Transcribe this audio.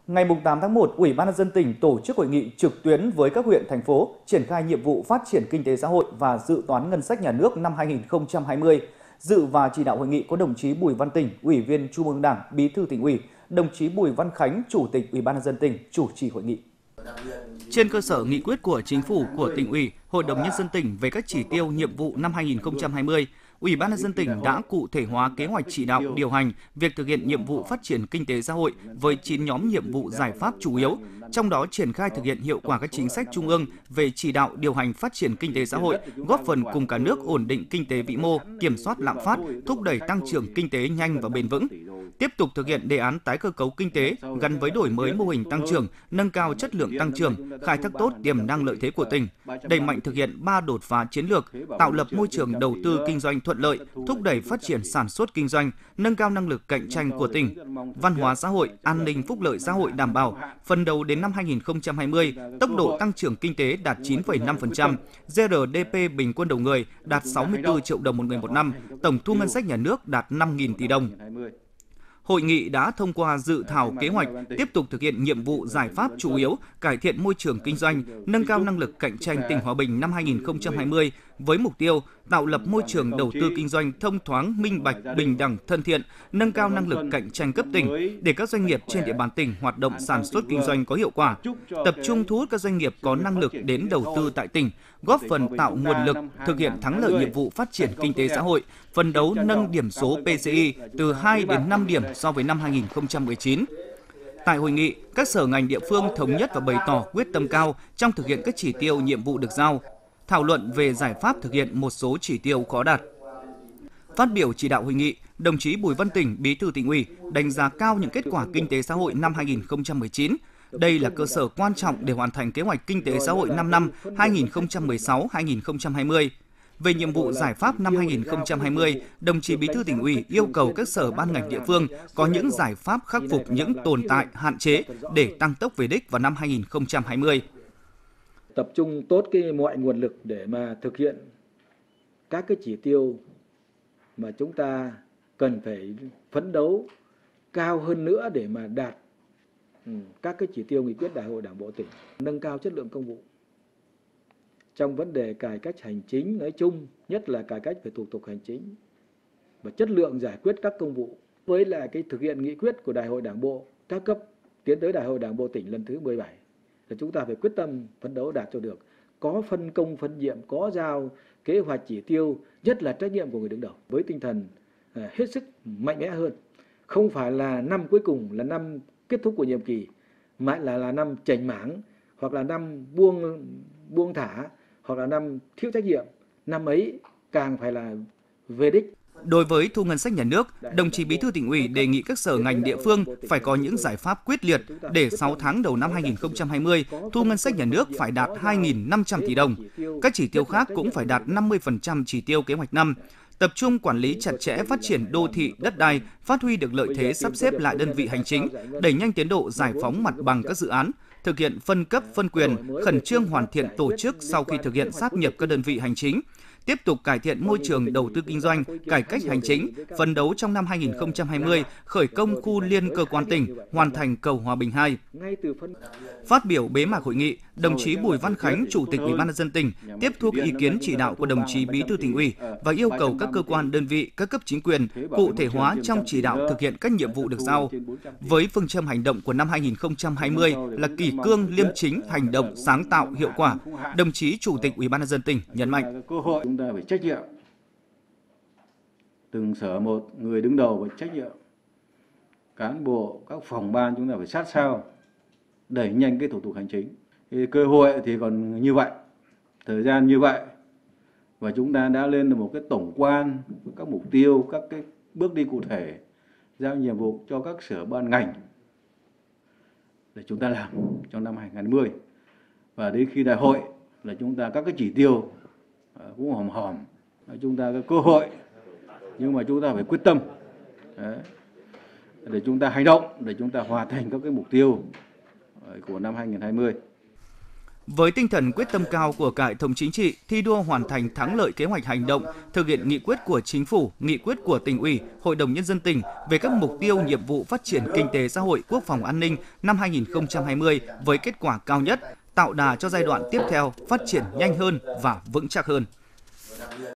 Ngày 8 tháng 1, Ủy ban nhân dân tỉnh tổ chức hội nghị trực tuyến với các huyện, thành phố triển khai nhiệm vụ phát triển kinh tế xã hội và dự toán ngân sách nhà nước năm 2020. Dự và chỉ đạo hội nghị có đồng chí Bùi Văn Tỉnh, Ủy viên Trung ương Đảng, Bí thư Tỉnh ủy, đồng chí Bùi Văn Khánh, Chủ tịch Ủy ban nhân dân tỉnh chủ trì hội nghị. Trên cơ sở nghị quyết của Chính phủ, của Tỉnh ủy, Hội đồng nhân dân tỉnh về các chỉ tiêu nhiệm vụ năm 2020, Ủy ban nhân dân tỉnh đã cụ thể hóa kế hoạch chỉ đạo điều hành việc thực hiện nhiệm vụ phát triển kinh tế xã hội với 9 nhóm nhiệm vụ giải pháp chủ yếu, trong đó triển khai thực hiện hiệu quả các chính sách trung ương về chỉ đạo điều hành phát triển kinh tế xã hội, góp phần cùng cả nước ổn định kinh tế vĩ mô, kiểm soát lạm phát, thúc đẩy tăng trưởng kinh tế nhanh và bền vững. Tiếp tục thực hiện đề án tái cơ cấu kinh tế gắn với đổi mới mô hình tăng trưởng, nâng cao chất lượng tăng trưởng, khai thác tốt tiềm năng lợi thế của tỉnh, đẩy mạnh thực hiện 3 đột phá chiến lược, tạo lập môi trường đầu tư kinh doanh thuận lợi, thúc đẩy phát triển sản xuất kinh doanh, nâng cao năng lực cạnh tranh của tỉnh, văn hóa xã hội, an ninh phúc lợi xã hội đảm bảo, phần đầu đến năm 2020, tốc độ tăng trưởng kinh tế đạt 9,5%, GRDP bình quân đầu người đạt 64 triệu đồng một người một năm, tổng thu ngân sách nhà nước đạt 5.000 tỷ đồng. Hội nghị đã thông qua dự thảo kế hoạch tiếp tục thực hiện nhiệm vụ giải pháp chủ yếu cải thiện môi trường kinh doanh, nâng cao năng lực cạnh tranh tỉnh Hòa Bình năm 2020 với mục tiêu tạo lập môi trường đầu tư kinh doanh thông thoáng, minh bạch, bình đẳng, thân thiện, nâng cao năng lực cạnh tranh cấp tỉnh để các doanh nghiệp trên địa bàn tỉnh hoạt động sản xuất kinh doanh có hiệu quả, tập trung thu hút các doanh nghiệp có năng lực đến đầu tư tại tỉnh, góp phần tạo nguồn lực thực hiện thắng lợi nhiệm vụ phát triển kinh tế xã hội, phấn đấu nâng điểm số PCI từ 2 đến 5 điểm so với năm 2019. Tại hội nghị, các sở ngành địa phương thống nhất và bày tỏ quyết tâm cao trong thực hiện các chỉ tiêu nhiệm vụ được giao, thảo luận về giải pháp thực hiện một số chỉ tiêu khó đạt. Phát biểu chỉ đạo hội nghị, đồng chí Bùi Văn Tỉnh, Bí thư Tỉnh ủy, đánh giá cao những kết quả kinh tế xã hội năm 2019. Đây là cơ sở quan trọng để hoàn thành kế hoạch kinh tế xã hội 5 năm 2016-2020. Về nhiệm vụ giải pháp năm 2020, đồng chí Bí thư Tỉnh ủy yêu cầu các sở ban ngành địa phương có những giải pháp khắc phục những tồn tại, hạn chế để tăng tốc về đích vào năm 2020. Tập trung tốt mọi nguồn lực để mà thực hiện các cái chỉ tiêu mà chúng ta cần phải phấn đấu cao hơn nữa để mà đạt các cái chỉ tiêu nghị quyết Đại hội Đảng bộ tỉnh, nâng cao chất lượng công vụ. Trong vấn đề cải cách hành chính nói chung, nhất là cải cách về thủ tục hành chính và chất lượng giải quyết các công vụ, với lại cái thực hiện nghị quyết của Đại hội Đảng bộ các cấp tiến tới Đại hội Đảng bộ tỉnh lần thứ 17 thì chúng ta phải quyết tâm phấn đấu đạt cho được, có phân công phân nhiệm, có giao kế hoạch chỉ tiêu, nhất là trách nhiệm của người đứng đầu với tinh thần hết sức mạnh mẽ hơn. Không phải là năm cuối cùng là năm kết thúc của nhiệm kỳ, mà là năm chểnh mảng hoặc là năm buông thả hoặc là năm thiếu trách nhiệm, năm ấy càng phải là về đích. Đối với thu ngân sách nhà nước, đồng chí Bí thư Tỉnh ủy đề nghị các sở ngành địa phương phải có những giải pháp quyết liệt để 6 tháng đầu năm 2020, thu ngân sách nhà nước phải đạt 2.500 tỷ đồng. Các chỉ tiêu khác cũng phải đạt 50% chỉ tiêu kế hoạch năm. Tập trung quản lý chặt chẽ phát triển đô thị, đất đai, phát huy được lợi thế sắp xếp lại đơn vị hành chính, đẩy nhanh tiến độ giải phóng mặt bằng các dự án, thực hiện phân cấp, phân quyền, khẩn trương hoàn thiện tổ chức sau khi thực hiện sáp nhập các đơn vị hành chính, tiếp tục cải thiện môi trường đầu tư kinh doanh, cải cách hành chính, phấn đấu trong năm 2020 khởi công khu liên cơ quan tỉnh, hoàn thành cầu Hòa Bình 2. Phát biểu bế mạc hội nghị, đồng chí Bùi Văn Khánh, Chủ tịch Ủy ban nhân dân tỉnh, tiếp thu ý kiến chỉ đạo của đồng chí Bí thư Tỉnh ủy và yêu cầu các cơ quan đơn vị, các cấp chính quyền cụ thể hóa trong chỉ đạo thực hiện các nhiệm vụ được giao. Với phương châm hành động của năm 2020 là kỷ cương, liêm chính, hành động sáng tạo, hiệu quả, đồng chí Chủ tịch Ủy ban nhân dân tỉnh nhấn mạnh: chúng ta phải trách nhiệm, từng sở một, người đứng đầu phải trách nhiệm, cán bộ các phòng ban chúng ta phải sát sao đẩy nhanh cái thủ tục hành chính. Cái cơ hội thì còn như vậy, thời gian như vậy, và chúng ta đã lên được một cái tổng quan các mục tiêu, các cái bước đi cụ thể, giao nhiệm vụ cho các sở ban ngành để chúng ta làm trong năm 2020. Và đến khi đại hội là chúng ta các cái chỉ tiêu cũng hòm hòm, chúng ta có cơ hội, nhưng mà chúng ta phải quyết tâm để chúng ta hành động, để chúng ta hoàn thành các cái mục tiêu của năm 2020. Với tinh thần quyết tâm cao của cả hệ thống chính trị, thi đua hoàn thành thắng lợi kế hoạch hành động, thực hiện nghị quyết của Chính phủ, nghị quyết của Tỉnh ủy, Hội đồng Nhân dân tỉnh về các mục tiêu nhiệm vụ phát triển kinh tế xã hội, quốc phòng an ninh năm 2020 với kết quả cao nhất, tạo đà cho giai đoạn tiếp theo phát triển nhanh hơn và vững chắc hơn.